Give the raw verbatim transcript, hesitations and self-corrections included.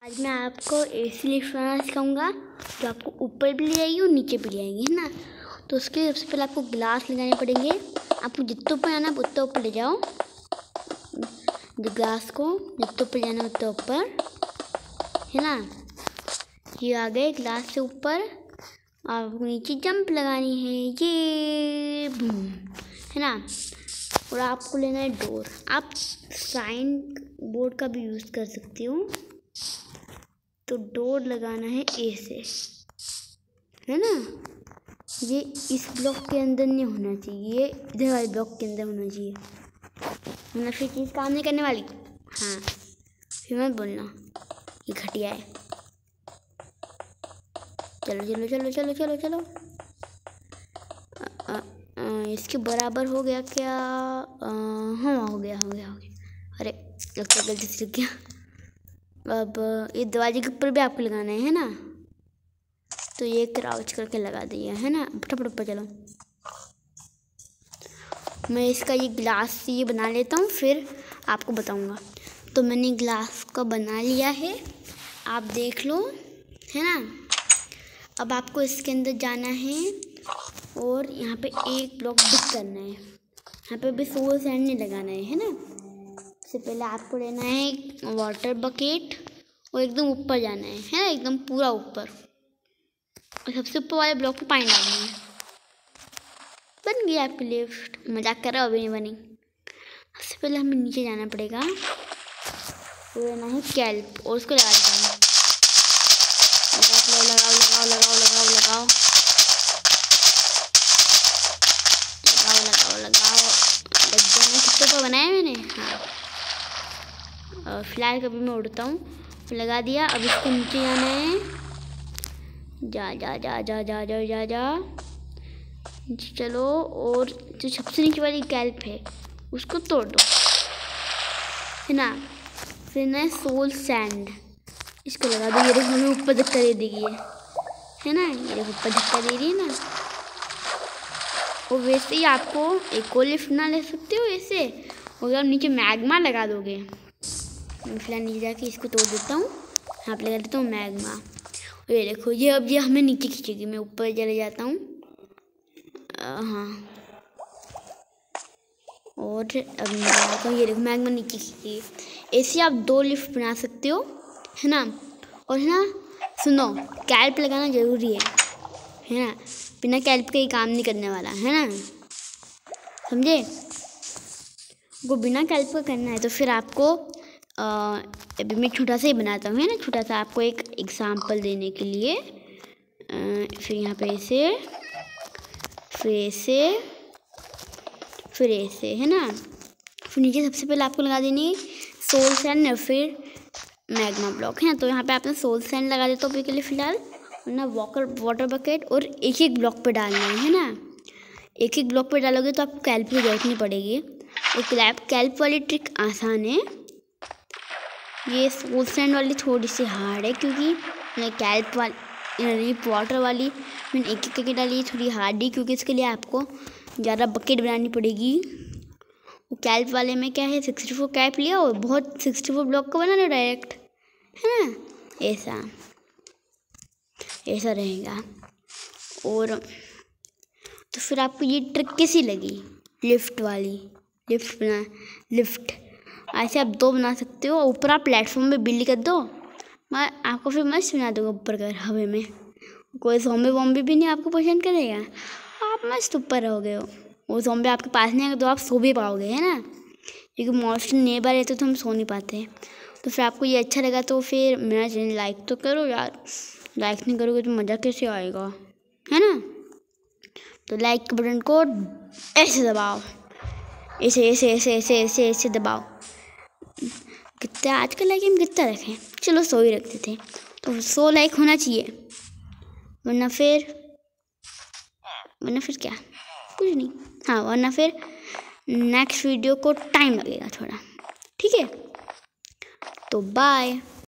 आज मैं आपको एसी लिफ्ट बनाना सिखाऊंगा जो आपको ऊपर भी ले जाएगी और नीचे भी ले जाएगी, है ना। तो उसके लिए सबसे पहले आपको ग्लास लगाने पड़ेंगे। आपको जितना ऊपर आना उतना ऊपर ले जाओ, ग्लास को जितना ऊपर जाना उतना ऊपर, है ना। ये आ गए ग्लास से ऊपर। आपको नीचे जंप लगानी है, ये बूम, है ना। और आपको लेना है डोर। आप साइन बोर्ड का भी यूज़ कर सकते हो। तो डोर लगाना है ए से, है ना। ये इस ब्लॉक के अंदर नहीं होना चाहिए, ये इधर वाले ब्लॉक के अंदर होना चाहिए, वरना फिर चीज़ काम नहीं करने वाली। हाँ, फिर मत बोलना ये घटिया है। चलो चलो चलो चलो चलो चलो आ, आ, आ, इसके बराबर हो गया क्या? आ, हाँ हो गया हो गया हो गया। अरे लगता है गलती से लग गया। अब ये दरवाजे के ऊपर भी आपको लगाना है, है ना। तो ये क्राउच करके लगा दिया, है ना। फटाफट ऊपर चलो। मैं इसका ये ग्लास से ये बना लेता हूँ, फिर आपको बताऊँगा। तो मैंने ग्लास का बना लिया है, आप देख लो, है ना। अब आपको इसके अंदर जाना है और यहाँ पे एक ब्लॉक डिक करना है। यहाँ पे भी सोल सैंड नहीं लगाना है, है ना। सबसे पहले आपको लेना है वाटर बकेट और एकदम ऊपर जाना है, है ना, एकदम पूरा ऊपर। और सबसे ऊपर वाले ब्लॉक पे पानी डालना है। बन गई आपकी लिफ्ट। मजाक कर रहा हो, अभी नहीं बनी। सबसे पहले हमें नीचे जाना पड़ेगा और लेना है कैल्प और उसको लगा देना है। लगाओ लगाओ लगाओ लगाओ लगाओ लगाओ लगाओ लगाओ लग जाने। कितने को बनाया मैंने। हाँ, फिलहाल कभी मैं उड़ता हूँ। लगा दिया। अब इसको नीचे जाना है। जा जा जा जा जा जा जा जा नीचे चलो। और जो सबसे नीचे वाली कैल्प है उसको तोड़ दो, है ना। फिर ना सोल सैंड इसको लगा दो। ये देखो हमें ऊपर धक्का दे देगी, है ना। ये देखो ऊपर धक्का दे रही है ना। और वैसे ही आपको एक और लिफ्ट ना ले सकते हो ऐसे। और आप नीचे मैग्मा लगा दोगे। मैं फिलहाल नीचे जाके इसको तोड़ देता हूँ। यहाँ पे लगा देता हूँ मैग्मा। और ये देखो ये अब ये हमें नीचे खींचेगी। मैं ऊपर चले जाता हूँ। हाँ, और अब मैं जाता हूँ। ये देखो मैग्मा नीचे खींचेगी। ऐसे आप दो लिफ्ट बना सकते हो, है ना। और है ना, सुनो, कैल्प लगाना ज़रूरी है, है ना। बिना कैल्प के ही काम नहीं करने वाला, है ना, समझे। वो बिना कैल्प का करना है तो फिर आपको आ, अभी मैं छोटा सा ही बनाता हूँ, है ना। छोटा सा आपको एक एग्जाम्पल देने के लिए। आ, फिर यहाँ पे ऐसे, फिर ऐसे, फिर ऐसे, है ना। फिर नीचे सबसे पहले आपको लगा देनी सोल सैंड और फिर मैग्मा ब्लॉक, है ना। तो यहाँ पे आपने सोल सैंड लगा देता हूँ अभी के लिए फ़िलहाल। और ना वॉकर वाटर बकेट और एक एक ब्लॉक पे डालना है, है ना। एक एक ब्लॉक पे डालोगे तो आपको कैल्प की जरूरत नहीं पड़ेगी। और कैल्प कैल्प वाली ट्रिक आसान है। ये सोल सैंड वाली थोड़ी सी हार्ड है, क्योंकि मैंने कैल्प वाली वाटर वाली मैंने एक एक करके डाली, थोड़ी हार्ड है, क्योंकि इसके लिए आपको ज़्यादा बकेट बनानी पड़ेगी। वो कैल्प वाले में क्या है, सिक्सटी फोर कैप लिया और बहुत सिक्सटी फोर ब्लॉक को बना लो डायरेक्ट, है ना। ऐसा ऐसा रहेगा। और तो फिर आपको ये ट्रिक कैसी लगी, लिफ्ट वाली लिफ्ट बना लिफ्ट ऐसे आप दो बना सकते हो। ऊपर आप प्लेटफॉर्म पे बिल्ड कर दो। मैं आपको फिर मस्त बना दूँगा ऊपर कर हवा में। कोई ज़ॉम्बी वॉम्बी भी नहीं आपको पसंद करेगा। आप मस्त ऊपर रहोगे। हो वो ज़ॉम्बी आपके पास नहीं आएगा तो आप सो भी पाओगे, है ना। क्योंकि मोस्टली नेबर रहते तो हम सो नहीं पाते हैं। तो फिर आपको ये अच्छा लगा तो फिर मेरा चैनल लाइक तो करो यार। लाइक नहीं करोगे तो मज़ा कैसे आएगा, है ना। तो लाइक के बटन को ऐसे दबाओ, ऐसे ऐसे ऐसे ऐसे ऐसे ऐसे दबाओ। कितना आजकल लाइक हम कितना रखें, चलो सौ ही रखते थे। तो सौ लाइक होना चाहिए, वरना फिर वरना फिर क्या, कुछ नहीं। हाँ, वरना फिर नेक्स्ट वीडियो को टाइम लगेगा थोड़ा, ठीक है। तो बाय।